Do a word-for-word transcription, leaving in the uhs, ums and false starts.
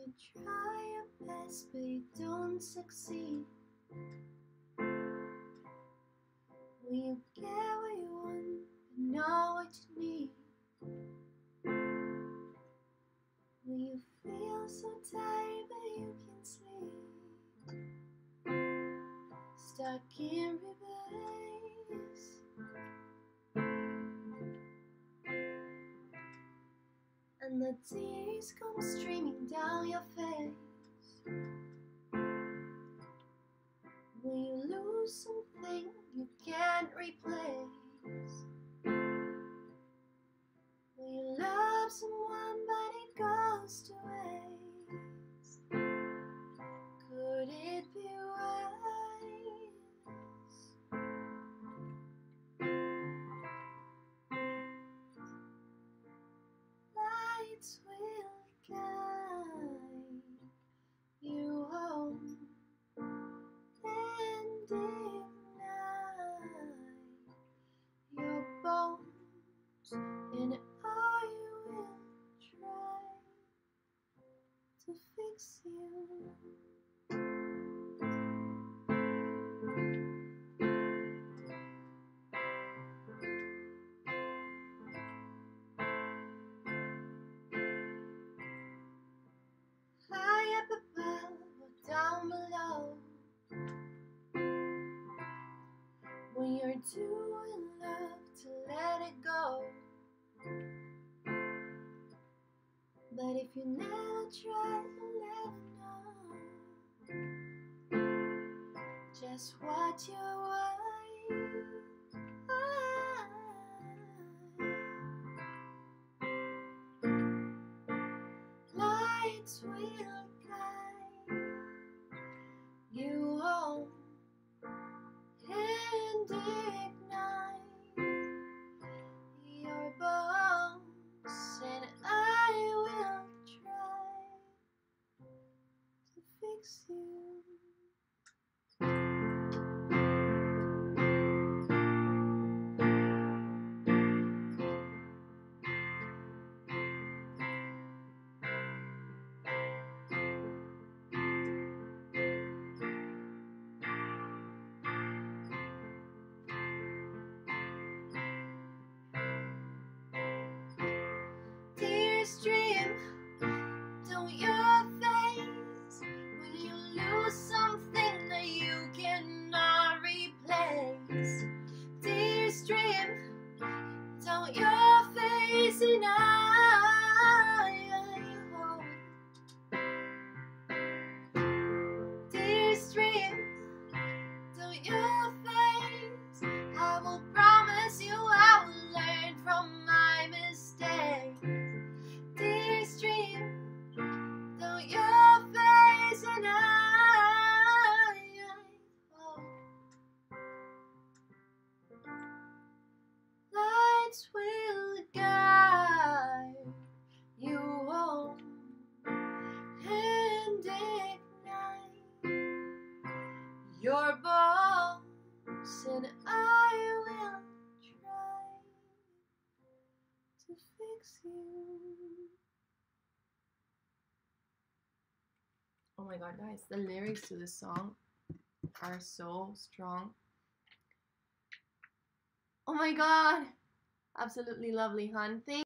You try your best but you don't succeed. When you get what you want but not what you need. When you feel so tired but you can't sleep. Stuck in reverse. And the tears come streaming down your face. When you lose something you can't replace. When you love someone but it goes to waste. Could it be worse? Lights will guide you home and ignite your bones, and I will try to fix you. High up above or down below. When you're too in love to let it go. But if you never try, you'll never know just what you're worth. Lights will guide you home and ignite your bones, and I will try to fix you. Tears stream down your face when you lose something that you cannot replace. Tears stream down your face, and I hope. Tears stream down your face. I will promise you I will learn from my mistakes. Tears stream down your face, and I hope. Lights will guide you home and ignite your bones, and I will try to fix you. Oh my god, guys, the lyrics to this song are so strong. Oh my god, absolutely lovely, hun. Thank